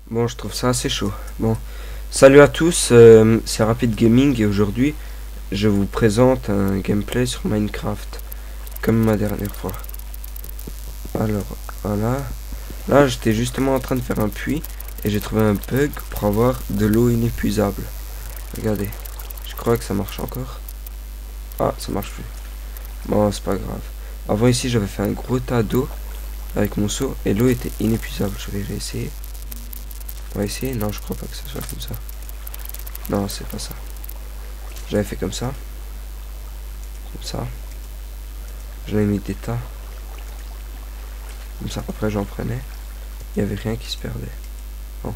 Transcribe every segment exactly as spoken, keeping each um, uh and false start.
Bon, je trouve ça assez chaud. Bon, salut à tous, euh, c'est Rapid Gaming et aujourd'hui, je vous présente un gameplay sur Minecraft, comme ma dernière fois. Alors, voilà. Là, j'étais justement en train de faire un puits et j'ai trouvé un bug pour avoir de l'eau inépuisable. Regardez, je crois que ça marche encore. Ah, ça marche plus. Bon, c'est pas grave. Avant ici, j'avais fait un gros tas d'eau avec mon seau et l'eau était inépuisable. Je vais réessayer. On va essayer. Non, je crois pas que ça soit comme ça. Non, c'est pas ça. J'avais fait comme ça. Comme ça. J'en ai mis des tas. Comme ça, après j'en prenais. Il n'y avait rien qui se perdait. Bon.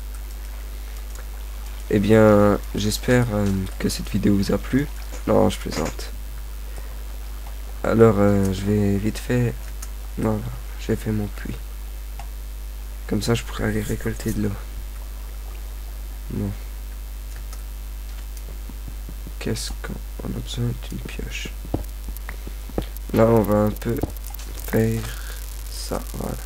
Eh bien, j'espère euh, que cette vidéo vous a plu. Non, je plaisante. Alors, euh, je vais vite fait... Voilà, j'ai fait mon puits. Comme ça, je pourrais aller récolter de l'eau. Bon. Qu'est-ce qu'on a besoin d'une pioche? Là, on va un peu faire ça, voilà.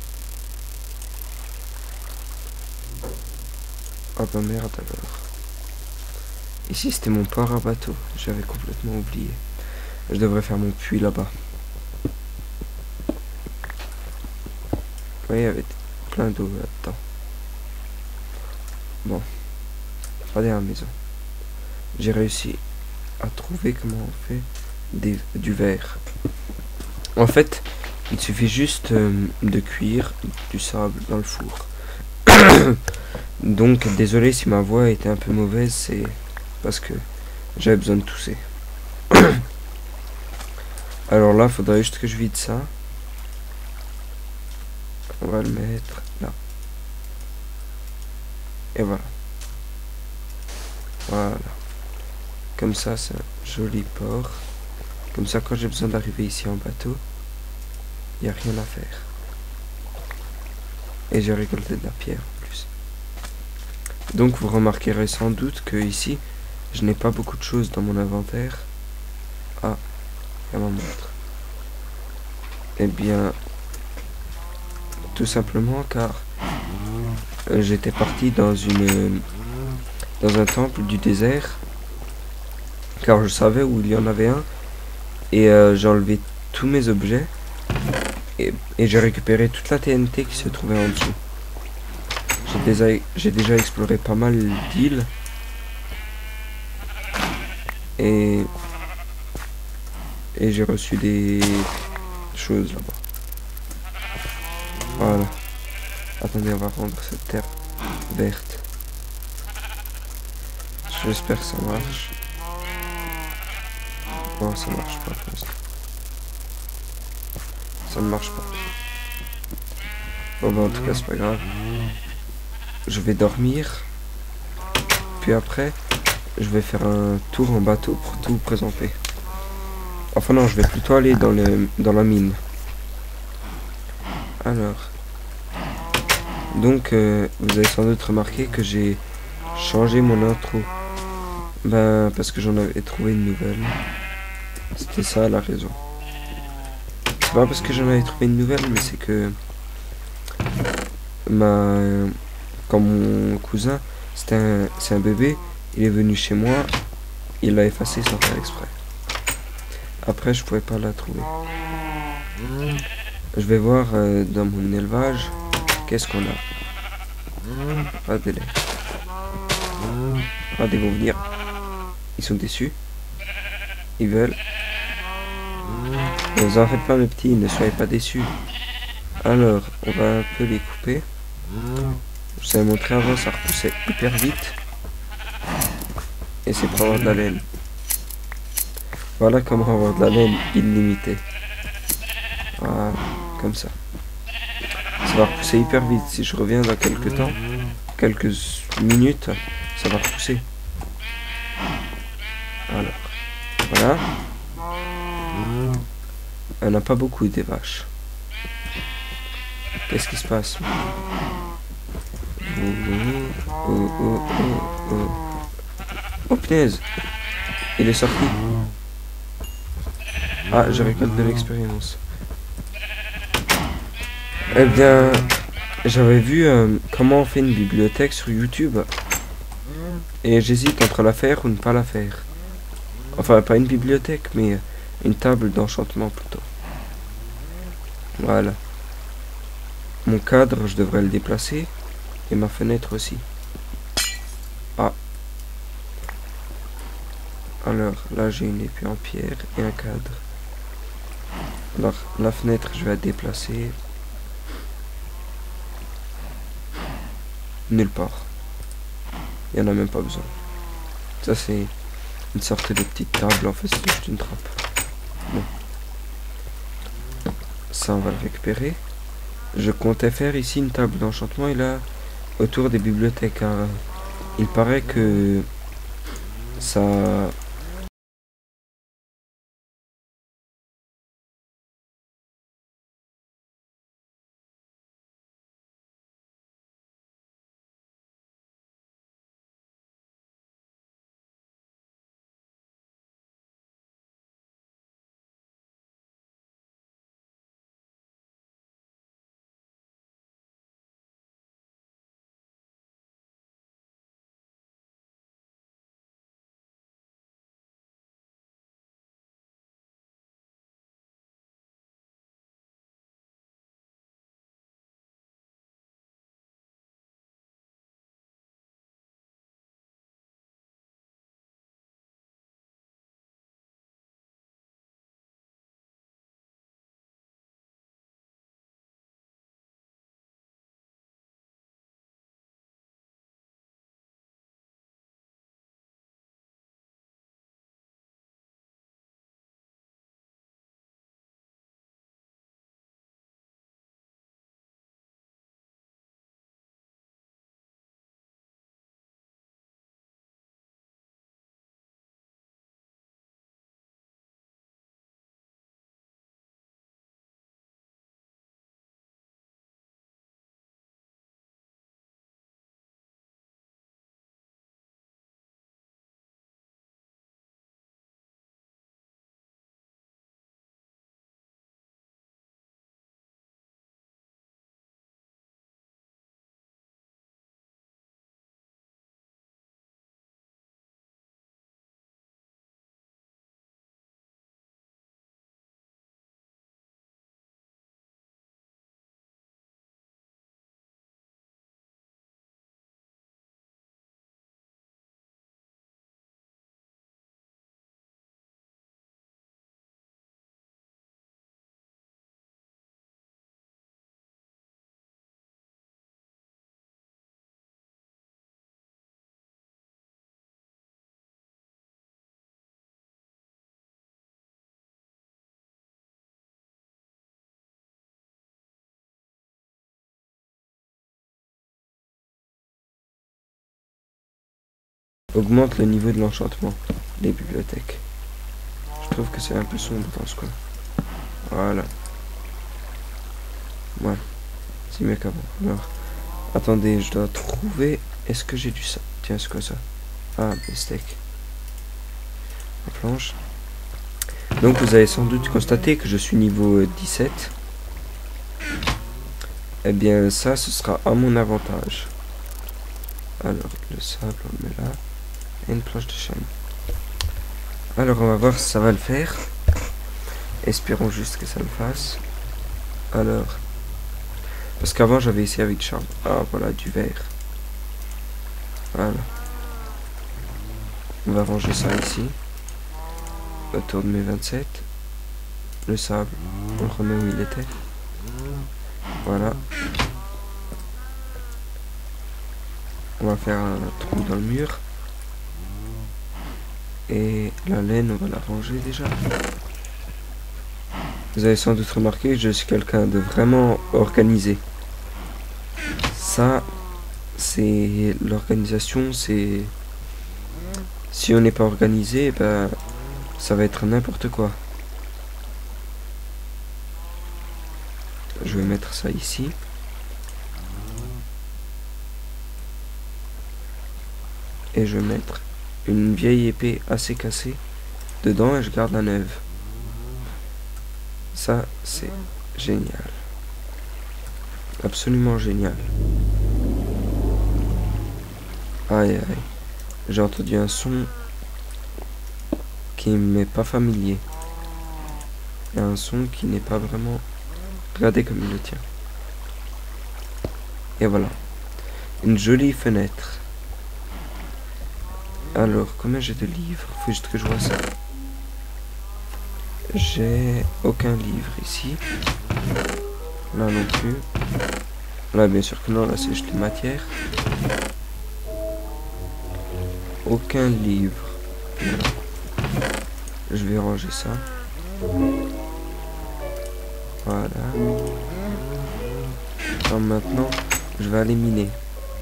Oh bah merde alors. Ici, c'était mon port à bateau. J'avais complètement oublié. Je devrais faire mon puits là-bas. Oui, il y avait plein d'eau là-dedans. Bon. Regardez la maison. J'ai réussi à trouver comment on fait des, du verre. En fait, il suffit juste euh, de cuire du sable dans le four. Donc, désolé si ma voix était un peu mauvaise, c'est parce que j'avais besoin de tousser. Alors là, il faudrait juste que je vide ça. On va le mettre là. Et voilà. Voilà. Comme ça, c'est un joli port. Comme ça, quand j'ai besoin d'arriver ici en bateau, il n'y a rien à faire. Et j'ai récolté de la pierre en plus. Donc, vous remarquerez sans doute que ici, je n'ai pas beaucoup de choses dans mon inventaire. Ah, il y a ma montre. Eh bien, tout simplement car euh, j'étais parti dans une dans un temple du désert. Car je savais où il y en avait un. Et euh, j'ai enlevé tous mes objets. Et, et j'ai récupéré toute la T N T qui se trouvait en dessous. J'ai déjà, j'ai déjà exploré pas mal d'îles. Et, et j'ai reçu des choses là-bas. Voilà. Attendez, on va rendre cette terre verte. J'espère que ça marche. Non, ça marche pas pour l'instant. Ça ne marche pas. Bon bah en tout cas c'est pas grave. Je vais dormir. Puis après, je vais faire un tour en bateau pour tout vous présenter. Enfin non, je vais plutôt aller dans, le, dans la mine. Alors. Donc euh, vous avez sans doute remarqué que j'ai changé mon intro. Ben parce que j'en avais trouvé une nouvelle. C'était ça la raison. C'est pas parce que j'en avais trouvé une nouvelle, mais c'est que ma quand mon cousin, c'était un c'est un bébé, il est venu chez moi, il l'a effacé sans faire exprès. Après je pouvais pas la trouver. Je vais voir euh, dans mon élevage qu'est-ce qu'on a. Regardez-les. Regardez, ils vont venir. Ils sont déçus. Ils veulent. Ne vous en faites pas mes petits, ne soyez pas déçus. Alors, on va un peu les couper. Je vous avais montré avant, ça repoussait hyper vite. Et c'est pour avoir de la laine. Voilà comment avoir de la laine illimitée. Voilà, comme ça. Ça va repousser hyper vite. Si je reviens dans quelques temps, quelques minutes, ça va repousser. Alors, voilà. On n'a pas beaucoup des vaches. Qu'est-ce qui se passe? Oh, oh, oh, oh, oh. Oh punaise! Il est sorti. Ah, je récolte de l'expérience. Eh bien, J'avais vu euh, comment on fait une bibliothèque sur YouTube. Et j'hésite entre la faire ou ne pas la faire. Enfin, pas une bibliothèque, mais une table d'enchantement plutôt. Voilà. Mon cadre, je devrais le déplacer. Et ma fenêtre aussi. Ah. Alors, là, j'ai une épée en pierre et un cadre. Alors, la fenêtre, je vais la déplacer. Nulle part. Il n'y en a même pas besoin. Ça, c'est une sorte de petite table. En fait, c'est juste une trappe. Bon. Ça, on va le récupérer. Je comptais faire ici une table d'enchantement et là, autour des bibliothèques. Car il paraît que ça... augmente le niveau de l'enchantement des bibliothèques. Je trouve que c'est un peu sombre dans ce coin. Voilà. Voilà. C'est mieux qu'avant. Alors, attendez, je dois trouver... Est-ce que j'ai du ça? Tiens, c'est quoi ça? Ah, des steaks. La planche. Donc, vous avez sans doute constaté que je suis niveau dix-sept. Eh bien, ça, ce sera à mon avantage. Alors, le sable, on le met là. Et une planche de chêne. Alors, on va voir si ça va le faire. Espérons juste que ça le fasse. Alors... Parce qu'avant, j'avais essayé avec du charbon. Ah, voilà, du verre. Voilà. On va ranger ça ici. Autour de mes vingt-sept. Le sable, on le remet où il était. Voilà. On va faire un trou dans le mur. Et la laine, on va la ranger déjà. Vous avez sans doute remarqué que je suis quelqu'un de vraiment organisé. Ça, c'est l'organisation, c'est... Si on n'est pas organisé, ben, ça va être n'importe quoi. Je vais mettre ça ici. Et je vais mettre une vieille épée assez cassée dedans et je garde la neuve. Ça, c'est génial. absolument génial. Aïe aïe, j'ai entendu un son qui m'est pas familier. Et un son qui n'est pas vraiment regardé comme il le tient. Et voilà, une jolie fenêtre. Alors, combien j'ai de livres? Faut juste que je vois ça. J'ai aucun livre ici. Là non plus. Là, bien sûr que non, là c'est juste les matières. Aucun livre. Voilà. Je vais ranger ça. Voilà. Alors maintenant, je vais aller miner.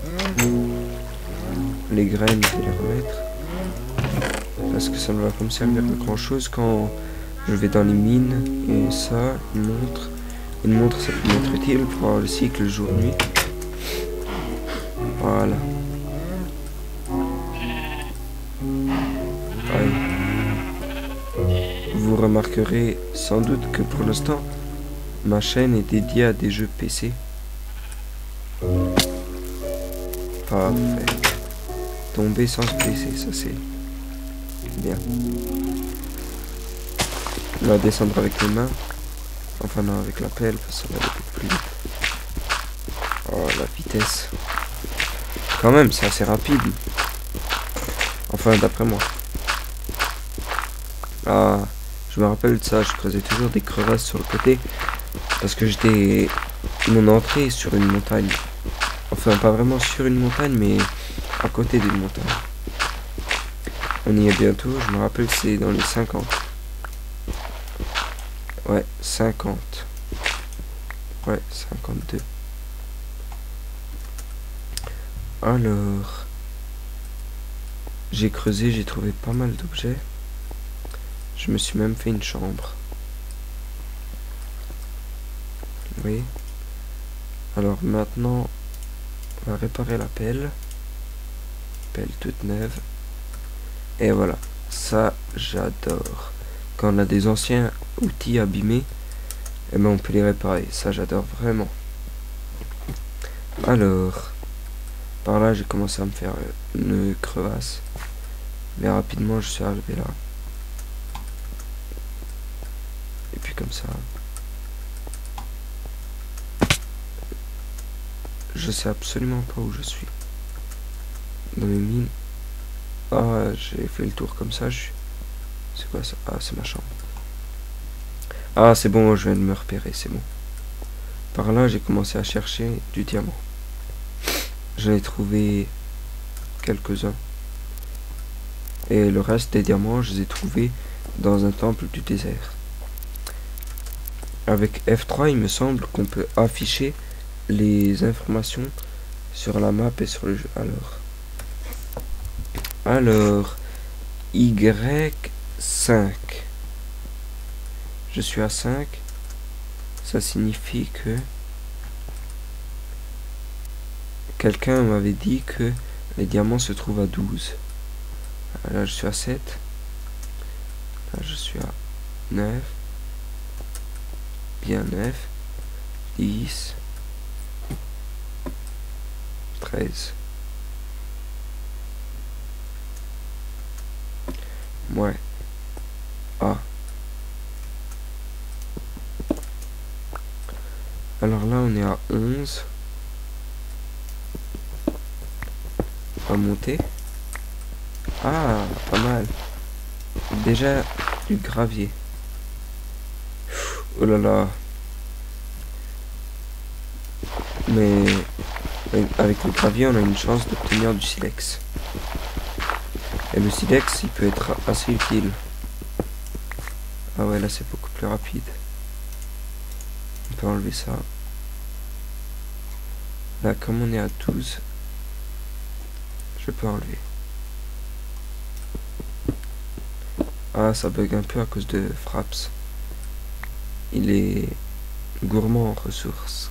Les graines, je vais les remettre. Parce que ça ne va pas me servir de grand chose quand je vais dans les mines. Et ça, une montre. Une montre, ça peut m'être utile pour avoir le cycle jour-nuit. Voilà. Aïe. Vous remarquerez sans doute que pour l'instant, ma chaîne est dédiée à des jeux P C. Parfait. Tomber sans se blesser, ça c'est bien. On va descendre avec les mains. Enfin non, avec la pelle, parce que ça va aller beaucoup plus vite. Oh, la vitesse. Quand même, c'est assez rapide. Enfin, d'après moi. Ah, je me rappelle de ça, je creusais toujours des crevasses sur le côté. Parce que j'étais... Mon entrée sur une montagne. Enfin, pas vraiment sur une montagne, mais à côté d'une montagne. On y est bientôt, je me rappelle que c'est dans les cinquante. Ouais, cinquante. Ouais, cinquante-deux. Alors... J'ai creusé, j'ai trouvé pas mal d'objets. Je me suis même fait une chambre. Oui. Alors maintenant, on va réparer la pelle. Pelle toute neuve. Et voilà. Ça, j'adore. Quand on a des anciens outils abîmés, eh ben on peut les réparer. Ça, j'adore vraiment. Alors, par là, j'ai commencé à me faire une crevasse. Mais rapidement, je suis arrivé là. Et puis comme ça. Je sais absolument pas où je suis. Dans les mines. Ah, j'ai fait le tour comme ça. Je... C'est quoi ça? Ah, c'est ma chambre. Ah, c'est bon, je viens de me repérer, c'est bon. Par là, j'ai commencé à chercher du diamant. J'en ai trouvé quelques-uns. Et le reste des diamants, je les ai trouvés dans un temple du désert. Avec F trois, il me semble qu'on peut afficher les informations sur la map et sur le jeu. Alors, alors Y cinq. Je suis à cinq. Ça signifie que quelqu'un m'avait dit que les diamants se trouvent à douze. Là, je suis à sept. Là, je suis à neuf. Bien neuf. dix. treize. Ouais. Ah. Alors là, on est à onze. On va monter. Ah, pas mal. Déjà du gravier. Oh là là. Mais avec le gravier, on a une chance d'obtenir du silex. Et le silex, il peut être assez utile. Ah ouais, là c'est beaucoup plus rapide. On peut enlever ça. Là, comme on est à douze, je peux enlever. Ah, ça bug un peu à cause de Fraps. Il est gourmand en ressources.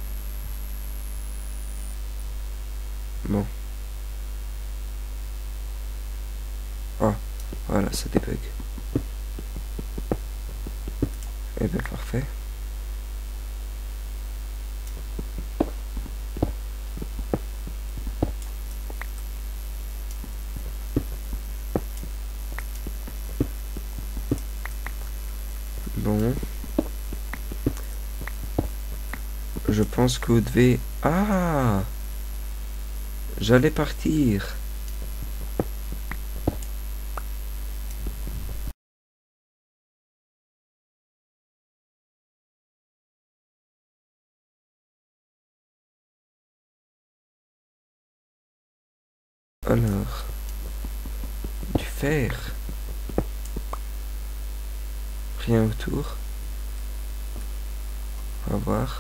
Bon. Ah, voilà, ça débug. Eh bien, parfait. pense que vous devez... Ah! J'allais partir. Alors... Du fer. Rien autour. On va voir.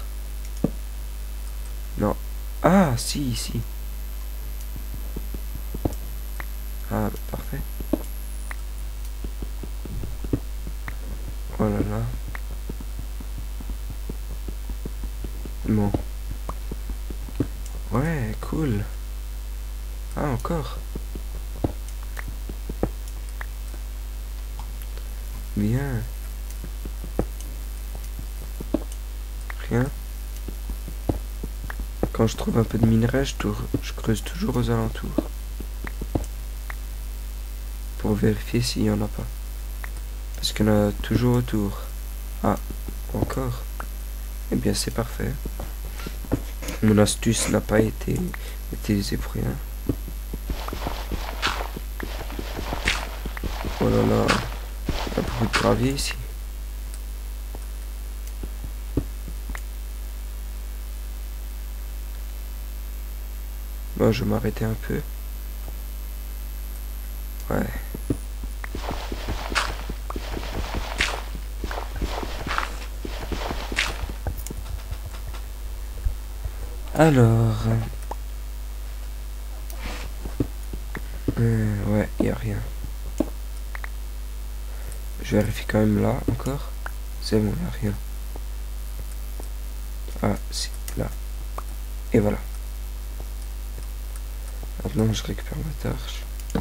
Non. Ah, si, ici. Ah, bah, parfait. Oh là là. Bon. Ouais, cool. Ah, encore. Bien. Rien. Quand je trouve un peu de minerai, je, tour... je creuse toujours aux alentours. Pour vérifier s'il n'y en a pas. Parce qu'il y en a toujours autour. Ah, encore. Eh bien, c'est parfait. Mon astuce n'a pas été utilisée pour rien. Oh là là. Il y a beaucoup de gravier ici. Bon, je vais m'arrêter un peu. Ouais. Alors... Euh, ouais, il n'y a rien. Je vérifie quand même là, encore. C'est bon, il n'y a rien. Ah, si, là. Et voilà. Maintenant, je récupère ma torche.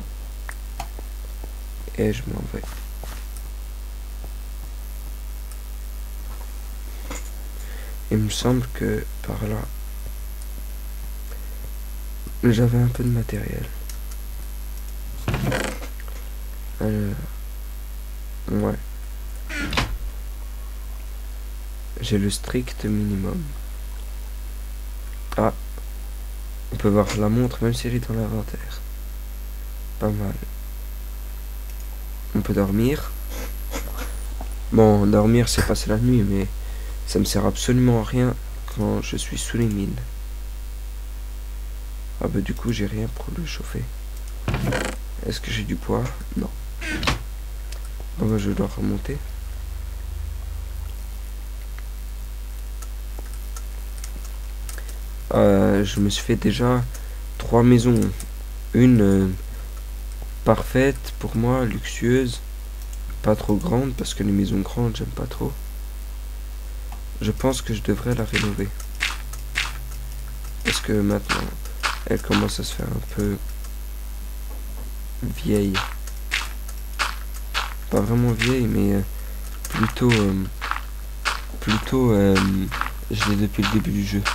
Et je m'en vais. Il me semble que par là, j'avais un peu de matériel. Alors, ouais. J'ai le strict minimum. Ah, on peut voir la montre même si elle est dans l'inventaire. Pas mal. On peut dormir. Bon, dormir c'est passer la nuit, mais ça me sert absolument à rien quand je suis sous les mines. Ah bah du coup j'ai rien pour le chauffer. Est-ce que j'ai du poids? Non. Bon bah je dois remonter. Euh, je me suis fait déjà trois maisons. Une euh, parfaite pour moi, luxueuse. Pas trop grande parce que les maisons grandes j'aime pas trop. Je pense que je devrais la rénover. Parce que maintenant elle commence à se faire un peu vieille. Pas vraiment vieille mais euh, plutôt euh, plutôt euh, je l'ai depuis le début du jeu.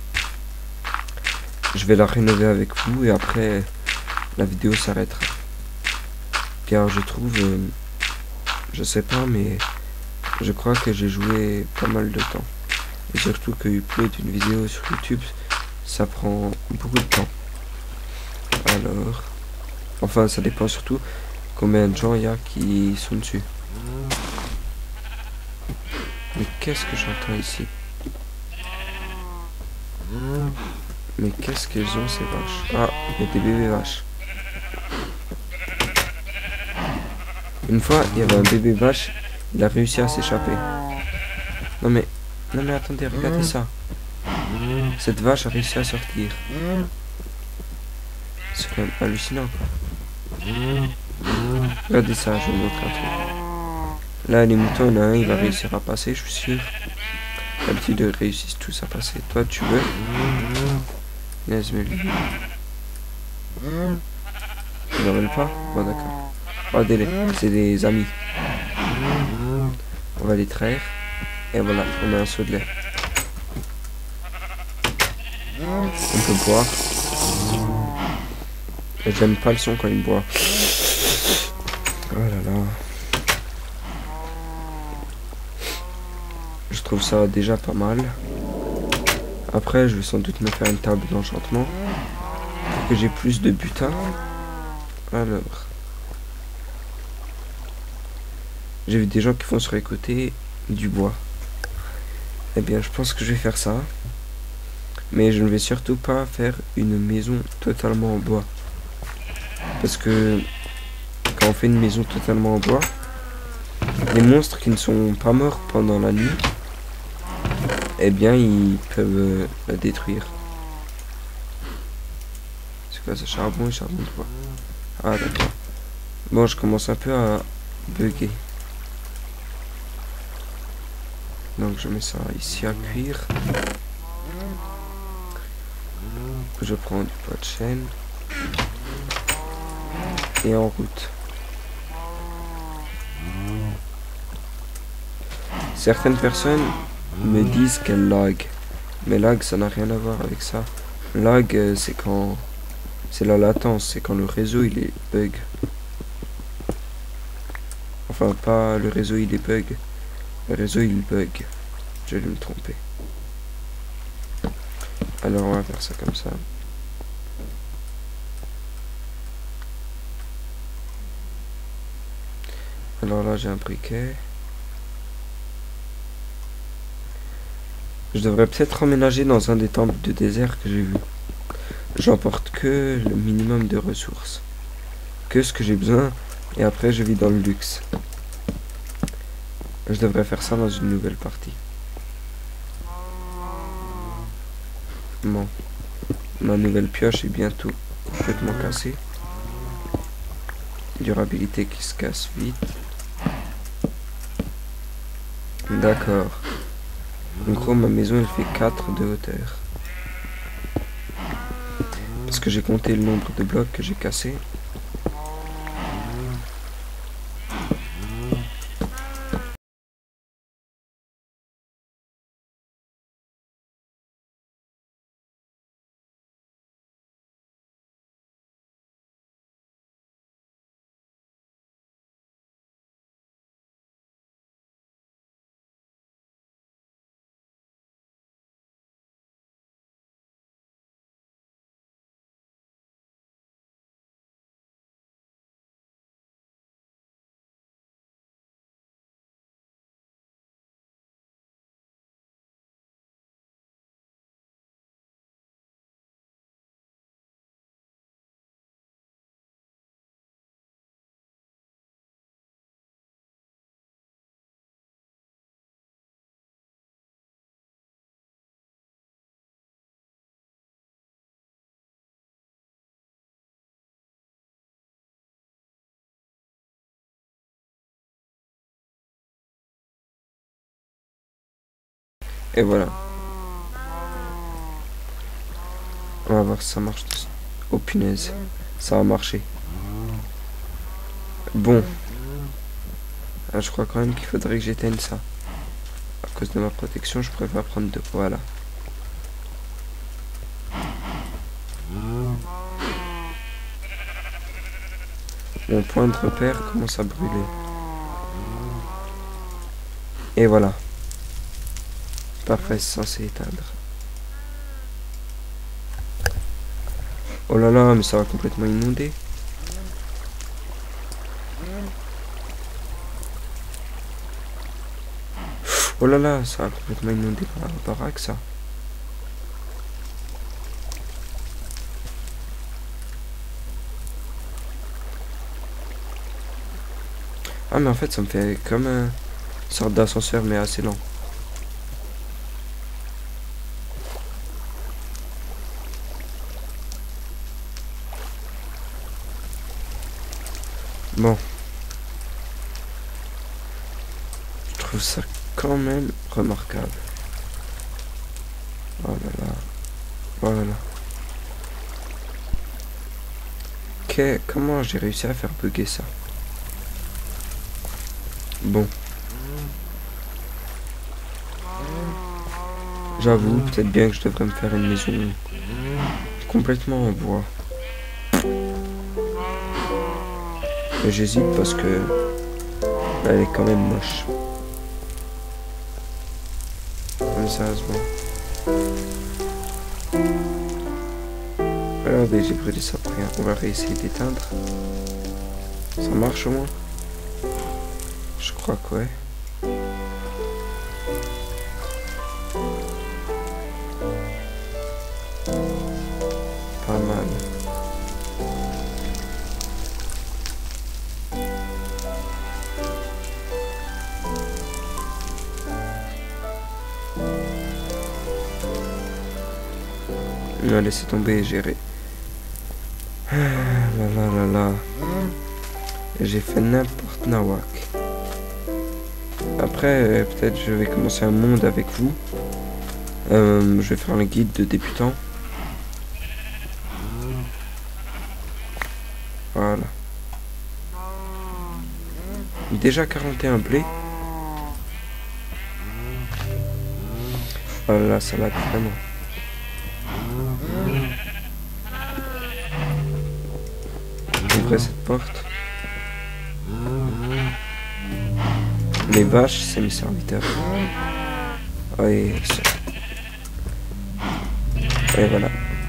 Je vais la rénover avec vous et après la vidéo s'arrêtera. Car je trouve, euh, je sais pas, mais je crois que j'ai joué pas mal de temps. Et surtout que upload une vidéo sur YouTube, ça prend beaucoup de temps. Alors, enfin ça dépend surtout combien de gens il y a qui sont dessus. Mais qu'est-ce que j'entends ici? Mais qu'est-ce qu'elles ont ces vaches? Ah, il y a des bébés vaches. Une fois, il y avait un bébé vache, il a réussi à s'échapper. Non mais, non mais attendez, regardez ça. Cette vache a réussi à sortir. C'est quand même hallucinant quoi. Regardez ça, je vous montre un truc. Là, les moutons, il y en a un, il va réussir à passer, je suis sûr. D'habitude, ils réussissent tous à passer. Toi, tu veux? Yes, mais lui. Ils n'en veulent pas? Bon, d'accord. Regardez-les, c'est des amis. On va les traire. Et voilà, on a un seau de lait. On peut boire. Et j'aime pas le son quand il boit. Oh là là. Je trouve ça déjà pas mal. Après, je vais sans doute me faire une table d'enchantement pour que j'ai plus de butin. Alors, j'ai vu des gens qui font sur les côtés du bois. Eh bien, je pense que je vais faire ça. Mais je ne vais surtout pas faire une maison totalement en bois. Parce que quand on fait une maison totalement en bois, les monstres qui ne sont pas morts pendant la nuit, eh bien, ils peuvent euh, la détruire. C'est quoi ça? Charbon et charbon de bois. Ah, d'accord. Bon, je commence un peu à bugger. Donc, je mets ça ici à cuire. Je prends du bois de chêne. Et en route. Certaines personnes me disent qu'elle lag. Mais lag, ça n'a rien à voir avec ça. Lag, euh, c'est quand... C'est la latence, c'est quand le réseau, il est bug. Enfin, pas le réseau, il est bug. Le réseau, il bug. Je vais me tromper. Alors, on va faire ça comme ça. Alors là, j'ai un briquet. Je devrais peut-être emménager dans un des temples de désert que j'ai vu. J'emporte que le minimum de ressources. Que ce que j'ai besoin. Et après, je vis dans le luxe. Je devrais faire ça dans une nouvelle partie. Bon. Ma nouvelle pioche est bientôt complètement cassée. Durabilité qui se casse vite. D'accord. En gros, ma maison, elle fait quatre de hauteur. Parce que j'ai compté le nombre de blocs que j'ai cassés. Et voilà. On va voir si ça marche. Oh punaise. Ça a marché. Bon. Ah, je crois quand même qu'il faudrait que j'éteigne ça. À cause de ma protection, je préfère prendre deux. Voilà. Mon point de repère commence à brûler. Et voilà. Parfait, c'est censé éteindre. Oh là là, mais ça va complètement inonder. Oh là là, ça va complètement inonder par la baraque, ça. Ah, mais en fait, ça me fait comme une sorte d'ascenseur, mais assez lent. Bon. Je trouve ça quand même remarquable. Oh là là. Oh là là. Que, comment j'ai réussi à faire bugger ça? Bon. J'avoue, peut-être bien que je devrais me faire une maison complètement en bois. Mais j'hésite parce que elle est quand même moche. Mais sérieusement. Regardez, j'ai brûlé ça pour rien. On va réessayer d'éteindre. Ça marche au moins? Je crois que ouais. Pas mal. On va laisser tomber et gérer. Ah là là là là. J'ai fait n'importe nawak. Après, euh, peut-être je vais commencer un monde avec vous. Euh, je vais faire le guide de débutant. Voilà. Déjà quarante et un blés. Voilà, ça l'a vraiment. Ouvrez cette porte. Les vaches, c'est mes serviteurs. Oui, ça. Et voilà.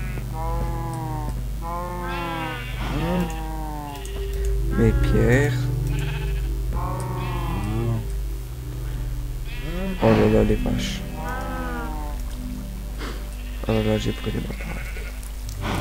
Mes pierres. Oh là là, les vaches. Oh là là, j'ai brûlé ma baraque.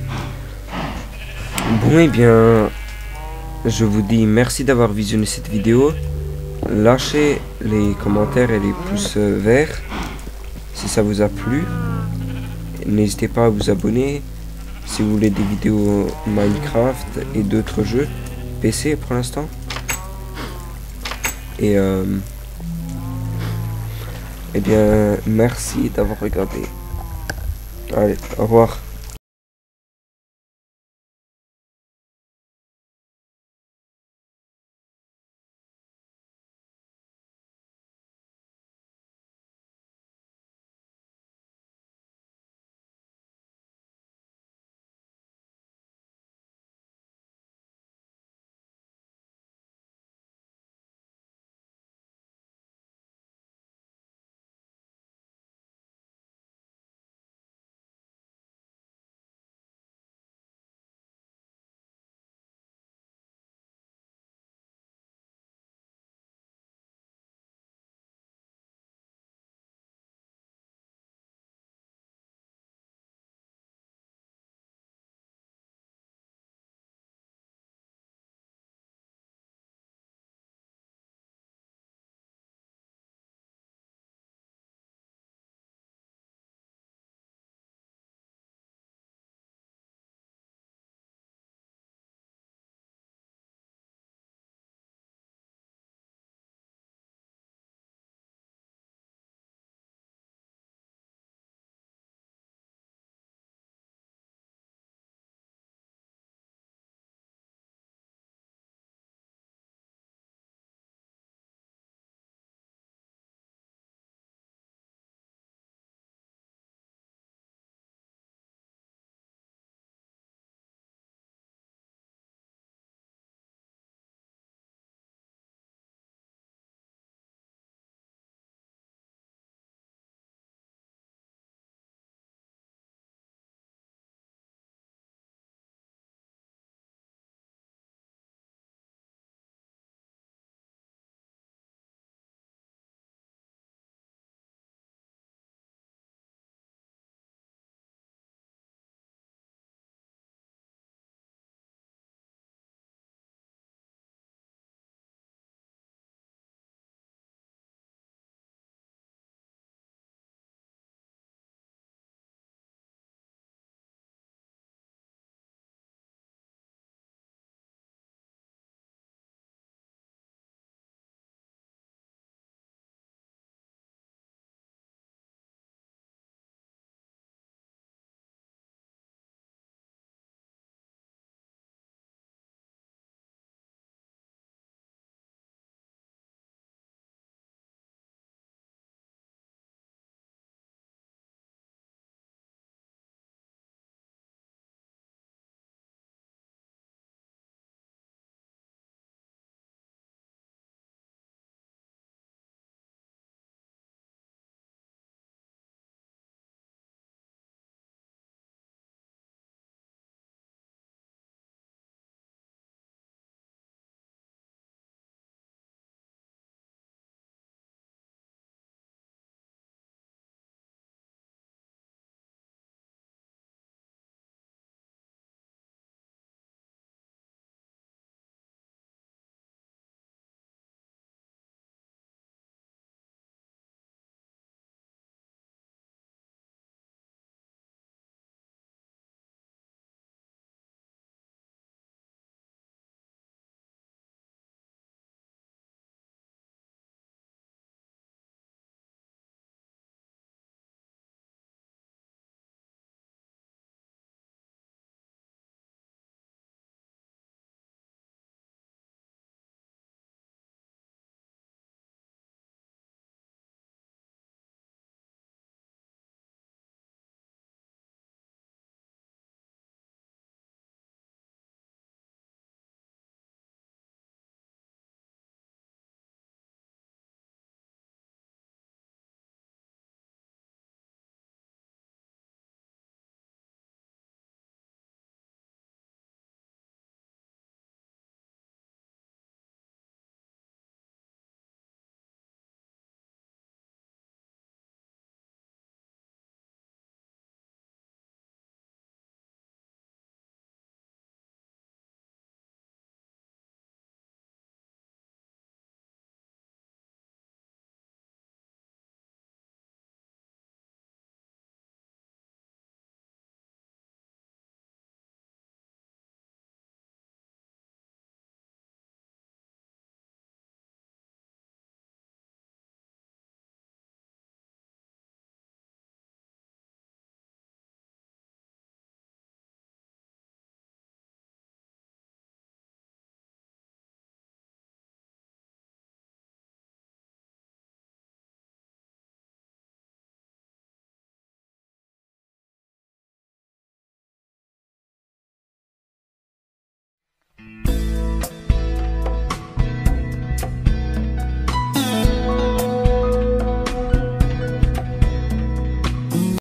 Bon, et bien, je vous dis merci d'avoir visionné cette vidéo. Lâchez les commentaires et les pouces verts si ça vous a plu. N'hésitez pas à vous abonner si vous voulez des vidéos Minecraft et d'autres jeux P C pour l'instant. Et euh, eh bien, merci d'avoir regardé. Allez, au revoir.